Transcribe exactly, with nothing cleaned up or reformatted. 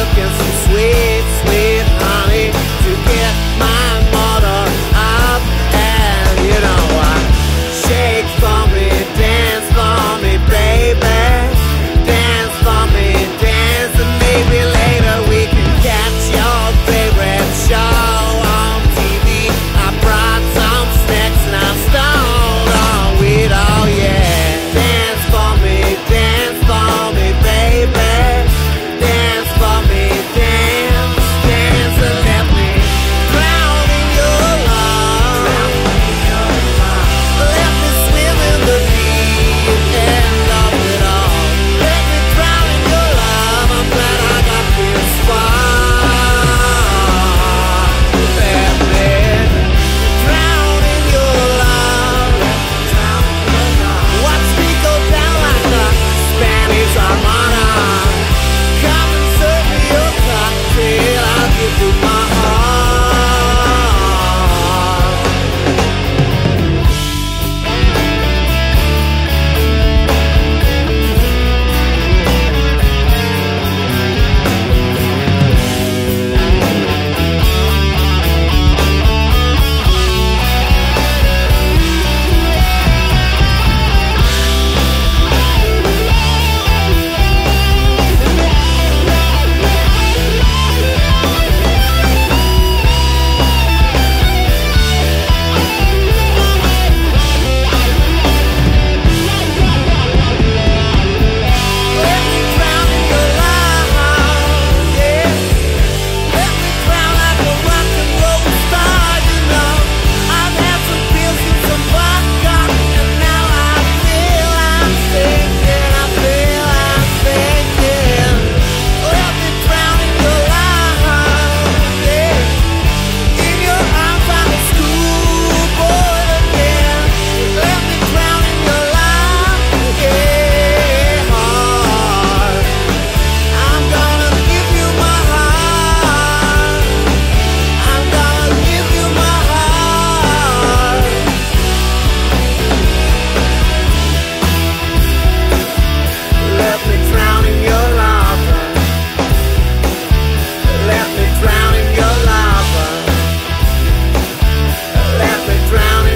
milk and some sweet, sweet honey to get my motor up. And you know what? Shake for me, dance for me, baby. Dance for me, dance, and maybe later we can catch your favorite show on T V. I brought some snacks and I'm stoned on weed, oh yeah. Dance for me, dance for me, baby. Dance for me, dance, dance, and let me drown in your love. Let me swim in the deep end of it all. Let me drown in your love. I'm glad I got this far. Let me drown in your love. Watch me go down like a Spanish Armada. Come and serve me your cocktail. I'll give you my heart. Let me drown in your love, yeah. Let me drown like a rock and roll star, you know. I've had some pills and some vodka, and now I feel I'm sinking. I feel I'm sinking. Let me drown in your love, yeah. In your arms I'm a schoolboy again. Let me drown in your love, yeah, heart. I'm gonna give you my heart. I'm gonna give you my heart. Let me drown in your lava. Let me drown in your lava. Let me drown in